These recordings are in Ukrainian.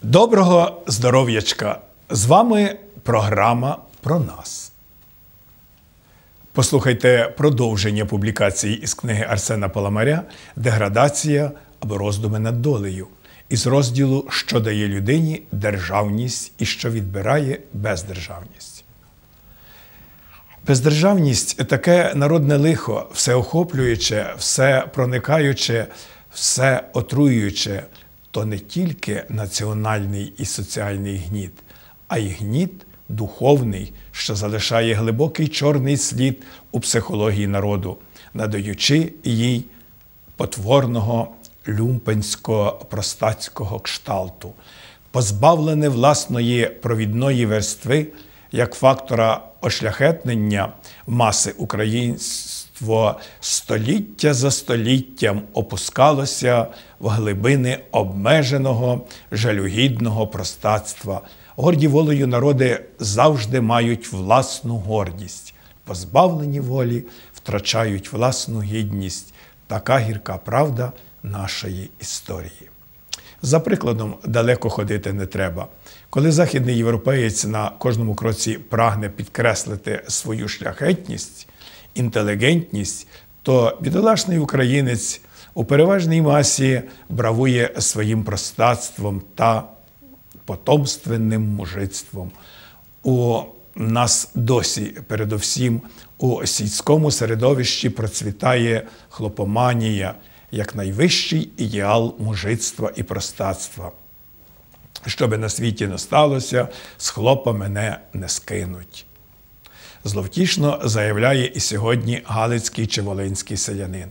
Доброго здоров'ячка! З вами програма «Про нас». Послухайте продовження публікації із книги Арсена Паламаря «Деградація або роздуми над долею» із розділу «Що дає людині державність і що відбирає бездержавність». Бездержавність – таке народне лихо, всеохоплююче, всепроникаюче, всеотруююче – то не тільки національний і соціальний гніт, а й гніт духовний, що залишає глибокий чорний слід у психології народу, надаючи їй потворного люмпенсько-простацького кшталту, позбавлене власної провідної верстви як фактора ошляхетнення маси українство століття за століттям опускалося в глибини обмеженого, жалюгідного простацтва. Горді волею народи завжди мають власну гордість. Позбавлені волі втрачають власну гідність. Така гірка правда нашої історії. За прикладом далеко ходити не треба. Коли західний європеєць на кожному кроці прагне підкреслити свою шляхетність, інтелігентність, то бідолашний українець у переважній масі бравує своїм простацтвом та потомственним мужицтвом. У нас досі, передовсім, у сільському середовищі процвітає хлопоманія, як найвищий ідеал мужицтва і простацтва. Що би на світі не сталося, з хлопа мене не скинуть. Зловтішно заявляє і сьогодні галицький чи волинський селянин.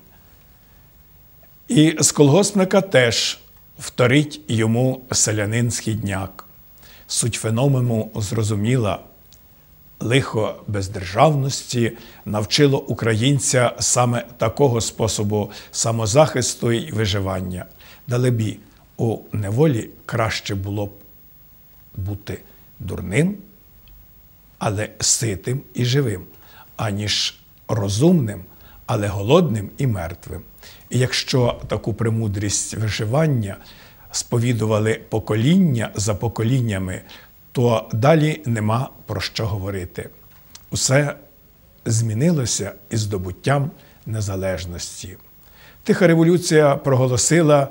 І з колгоспника теж вторить йому селянин-східняк. Суть феномену зрозуміла. Лихо бездержавності навчило українця саме такого способу самозахисту і виживання. Далебі, у неволі краще було б бути дурним, але ситим і живим, аніж розумним, але голодним і мертвим. І якщо таку премудрість виживання сповідували покоління за поколіннями, то далі нема про що говорити. Усе змінилося із здобуттям незалежності. Тиха революція проголосила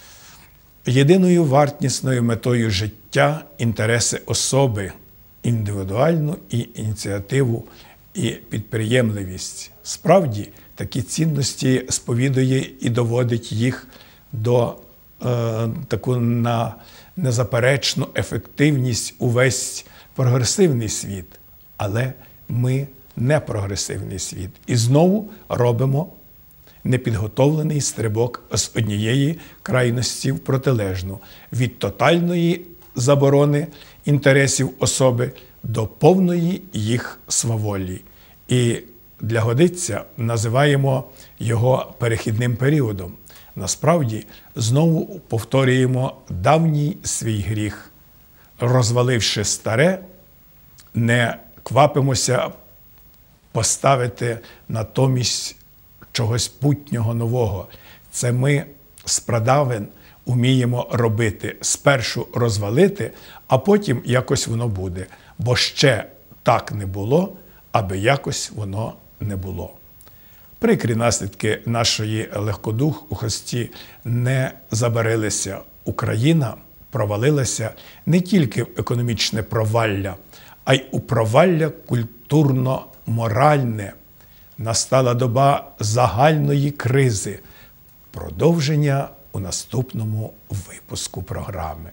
єдиною вартісною метою життя інтереси особи, індивідуальну і ініціативу, і підприємливість. Справді, такі цінності сповідує і доводить їх до таку на незаперечну ефективність увесь прогресивний світ. Але ми не прогресивний світ. І знову робимо непідготовлений стрибок з однієї крайності в протилежну. Від тотальної заборони інтересів особи до повної їх сваволі. І для годиться називаємо його перехідним періодом. Насправді, знову повторюємо давній свій гріх. Розваливши старе, не квапимося поставити натомість чогось путнього нового. Це ми з прадавен уміємо робити. Спершу розвалити, а потім якось воно буде. Бо ще так не було, аби якось воно не було. Прикрі наслідки нашої легкодухості не забарилися. Україна провалилася не тільки в економічне провалля, а й у провалля культурно-моральне. Настала доба загальної кризи. Продовження у наступному випуску програми.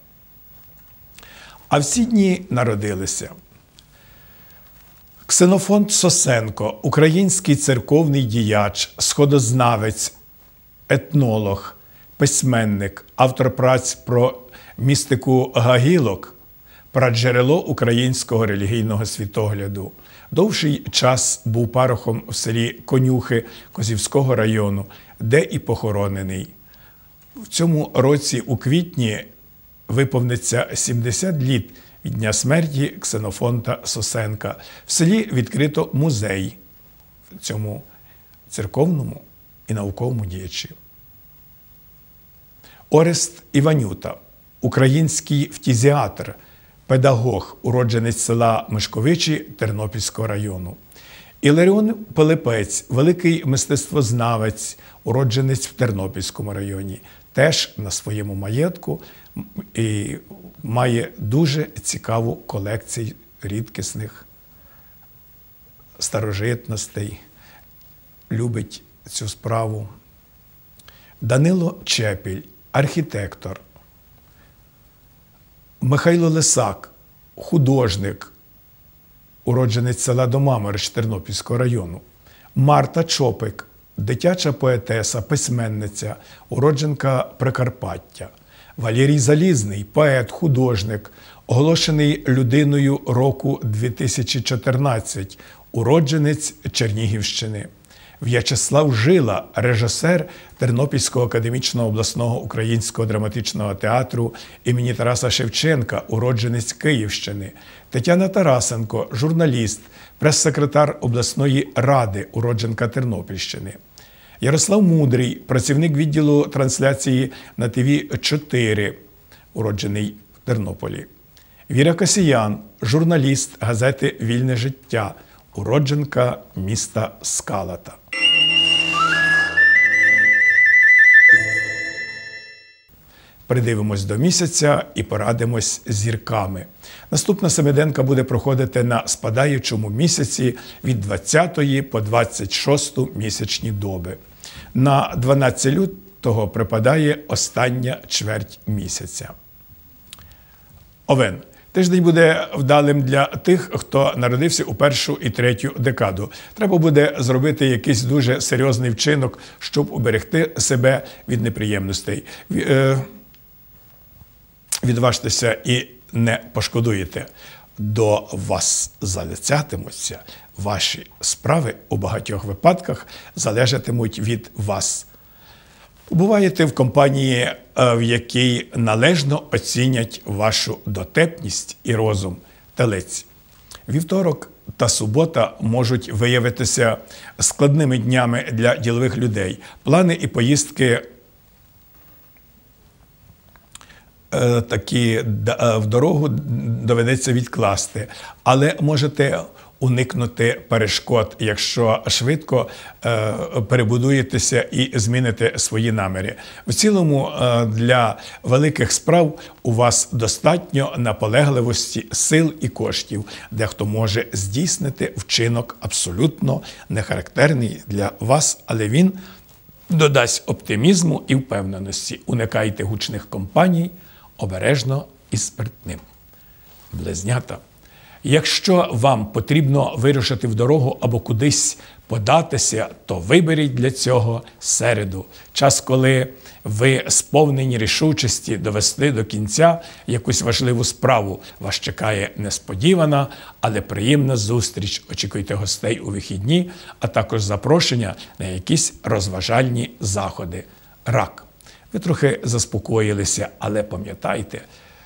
А в ці дні народилися Ксенофонт Сосенко, український церковний діяч, сходознавець, етнолог, письменник, автор праць про містику гагілок, праджерело українського релігійного світогляду. Довший час був парохом в селі Конюхи Козівського району, де і похоронений. В цьому році у квітні виповниться 70 літ від дня смерті Ксенофонта Сосенка. В селі відкрито музей цьому церковному і науковому діячі. Орест Іванюта, український фтізіатр, педагог, уродженець села Мишковичі Тернопільського району. Іларіон Пилипець, великий мистецтвознавець, уродженець в Тернопільському районі, теж на своєму маєтку і має дуже цікаву колекцію рідкісних старожитностей, любить цю справу. Данило Чепіль, архітектор. Михайло Лисак, художник, уродженець села Домамирич Тернопільського району. Марта Чопик, дитяча поетеса, письменниця, уродженка Прикарпаття. Валерій Залізний, поет, художник, оголошений людиною року 2014, уродженець Чернігівщини. В'ячеслав Жила, режисер Тернопільського академічного обласного українського драматичного театру імені Тараса Шевченка, уродженець Київщини. Тетяна Тарасенко, журналіст, прес-секретар обласної ради, уродженка Тернопільщини. Ярослав Мудрий, працівник відділу трансляції на ТВ-4, уроджений в Тернополі. Віра Касіян, журналіст газети «Вільне життя», уродженка міста Скалата. Придивимось до місяця і порадимось з зірками. Наступна семиденка буде проходити на спадаючому місяці від 20 по 26 місячні доби. На 12 лютого припадає остання чверть місяця. Овен. Тиждень буде вдалим для тих, хто народився у першу і третю декаду. Треба буде зробити якийсь дуже серйозний вчинок, щоб уберегти себе від неприємностей. Відважтеся і не пошкодуєте. До вас залицятимуться. Ваші справи у багатьох випадках залежатимуть від вас. Буваєте в компанії, в якій належно оцінять вашу дотепність і розум. Телець. Вівторок та субота можуть виявитися складними днями для ділових людей. Плани і поїздки такі в дорогу доведеться відкласти, але можете уникнути перешкод, якщо швидко перебудуєтеся і зміните свої наміри. В цілому для великих справ у вас достатньо наполегливості, сил і коштів. Дехто може здійснити вчинок абсолютно нехарактерний для вас, але він додасть оптимізму і впевненості. Уникайте гучних компаній, обережно із спиртним. Близнята. Якщо вам потрібно вирушити в дорогу або кудись податися, то виберіть для цього середу. Час, коли ви сповнені рішучості довести до кінця якусь важливу справу. Вас чекає несподівана, але приємна зустріч. Очікуйте гостей у вихідні, а також запрошення на якісь розважальні заходи. Рак. Ви трохи заспокоїлися, але пам'ятайте,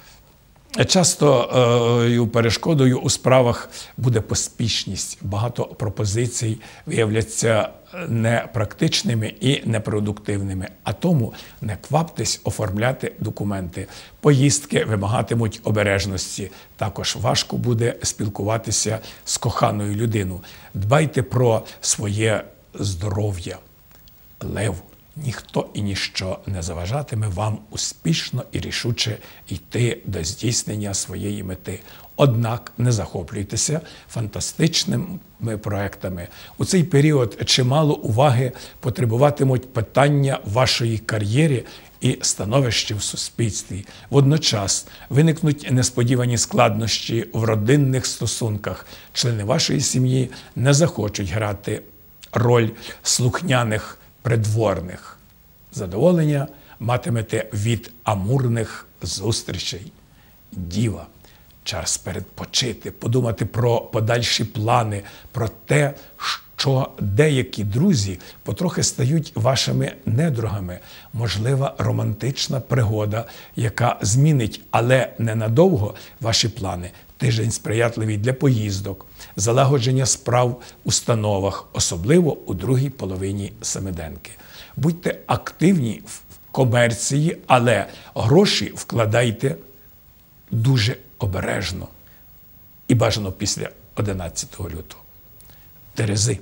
часто перешкодою у справах буде поспішність. Багато пропозицій виявляться непрактичними і непродуктивними. А тому не кваптесь оформляти документи. Поїздки вимагатимуть обережності. Також важко буде спілкуватися з коханою людиною. Дбайте про своє здоров'я. Лев. Ніхто і ніщо не заважатиме вам успішно і рішуче йти до здійснення своєї мети. Однак не захоплюйтеся фантастичними проектами. У цей період чимало уваги потребуватимуть питання вашої кар'єри і становища в суспільстві. Водночас виникнуть несподівані складнощі в родинних стосунках. Члени вашої сім'ї не захочуть грати роль слухняних придворних. Задоволення матимете від амурних зустрічей. Діва. Час передпочити, подумати про подальші плани, про те, що деякі друзі потрохи стають вашими недругами. Можлива романтична пригода, яка змінить, але ненадовго, ваші плани. Тиждень сприятливий для поїздок, залагодження справ в установах, особливо у другій половині семиденки. Будьте активні в комерції, але гроші вкладайте дуже обережно і бажано після 11 лютого. Терези.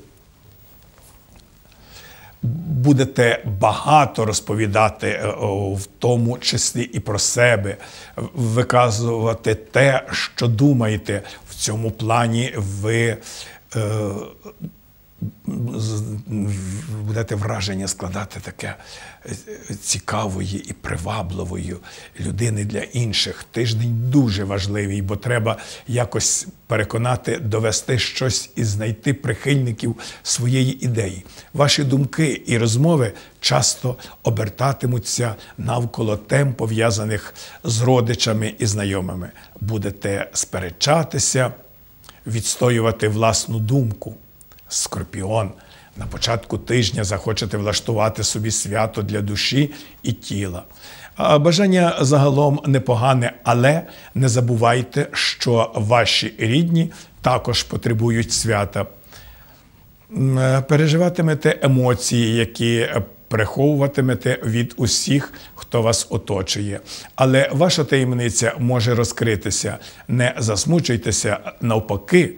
Будете багато розповідати, в тому числі і про себе, виказувати те, що думаєте. В цьому плані ви будете враження складати таке цікавої і привабливої людини для інших. Тиждень дуже важливий, бо треба якось переконати, довести щось і знайти прихильників своєї ідеї. Ваші думки і розмови часто обертатимуться навколо тем, пов'язаних з родичами і знайомими. Будете сперечатися, відстоювати власну думку. Скорпіон. На початку тижня захочете влаштувати собі свято для душі і тіла. Бажання загалом непогане, але не забувайте, що ваші рідні також потребують свята. Переживатимете емоції, які приховуватимете від усіх, хто вас оточує. Але ваша таємниця може розкритися. Не засмучуйтеся, навпаки,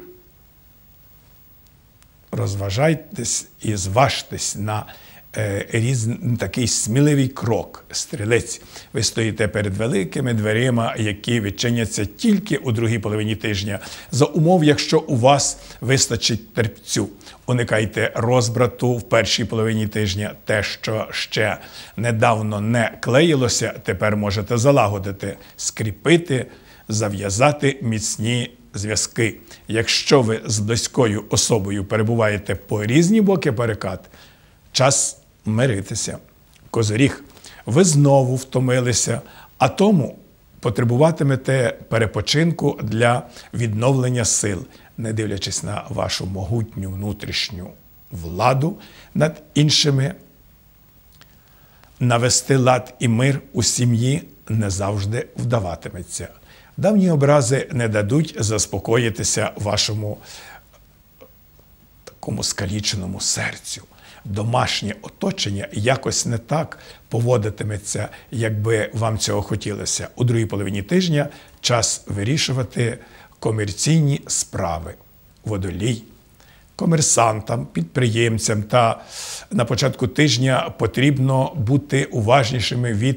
розважайтесь і зважтесь на такий сміливий крок, стрілець. Ви стоїте перед великими дверима, які відчиняться тільки у другій половині тижня, за умов, якщо у вас вистачить терпцю. Уникайте розбрату в першій половині тижня. Те, що ще недавно не клеїлося, тепер можете залагодити, скріпити, зав'язати міцні зв'язки. Якщо ви з близькою особою перебуваєте по різні боки барикад, час миритися. Козиріг, ви знову втомилися, а тому потребуватимете перепочинку для відновлення сил, не дивлячись на вашу могутню внутрішню владу над іншими. Навести лад і мир у сім'ї не завжди вдаватиметься. Давні образи не дадуть заспокоїтися вашому такому скаліченому серцю. Домашнє оточення якось не так поводитиметься, як би вам цього хотілося. У другій половині тижня час вирішувати комерційні справи. Водолій. Комерсантам, підприємцям та на початку тижня потрібно бути уважнішими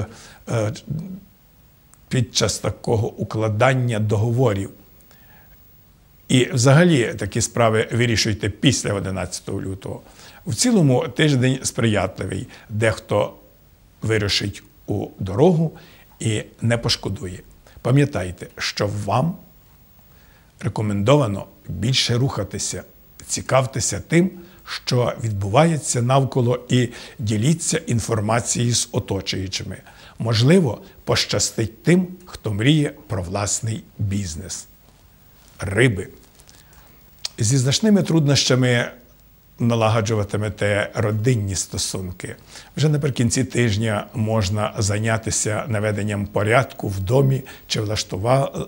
під час такого укладання договорів. І взагалі такі справи вирішуйте після 11 лютого. В цілому тиждень сприятливий. Дехто вирушить у дорогу і не пошкодує. Пам'ятайте, що вам рекомендовано більше рухатися, цікавтеся тим, що відбувається навколо, і діліться інформацією з оточуючими. Можливо, пощастить тим, хто мріє про власний бізнес. Риби. Зі значними труднощами налагоджуватимете родинні стосунки. Вже наприкінці тижня можна зайнятися наведенням порядку в домі, чи влаштували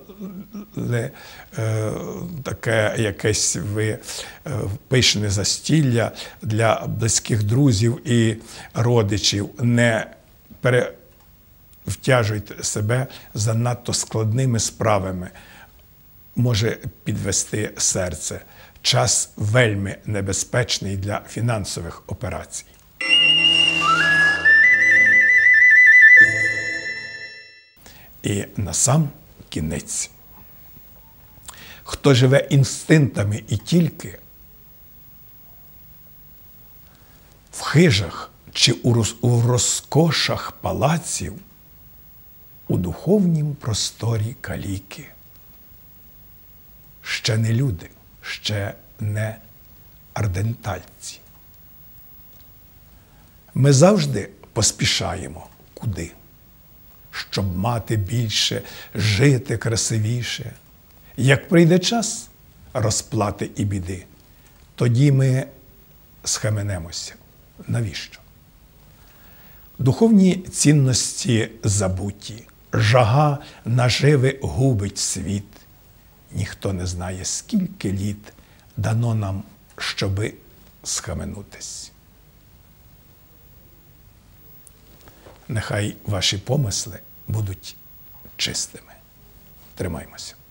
таке якесь пишне застілля для близьких друзів і родичів. Не перевтяжуйте себе занадто складними справами. Може підвести серце. Час вельми небезпечний для фінансових операцій. І насам кінець. Хто живе інстинктами і тільки в хижах чи у розкошах палаців, у духовнім просторі каліки, ще не люди, ще не ардентальці. Ми завжди поспішаємо. Куди? Щоб мати більше, жити красивіше. Як прийде час розплати і біди, тоді ми схаменемося. Навіщо? Духовні цінності забуті, жага наживи губить світ. Ніхто не знає, скільки літ дано нам, щоби схаменутись. нехай ваші помисли будуть чистими. Тримаймося.